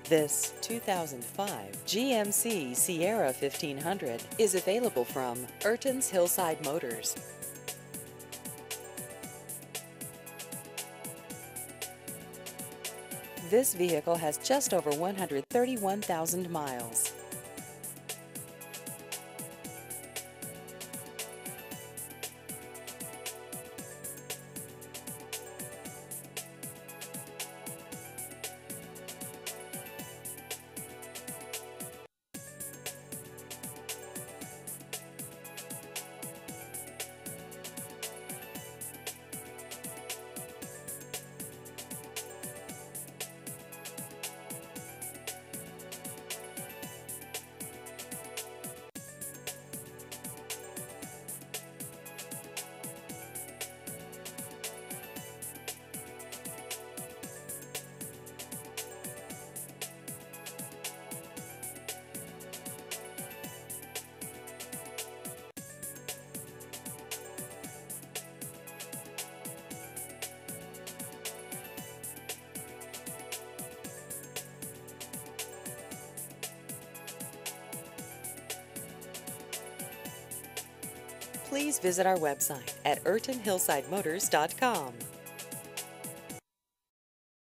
This 2005 GMC Sierra 1500 is available from Ertons Hillside Motors. This vehicle has just over 131,000 miles. Please visit our website at ErtonHillsideMotors.com.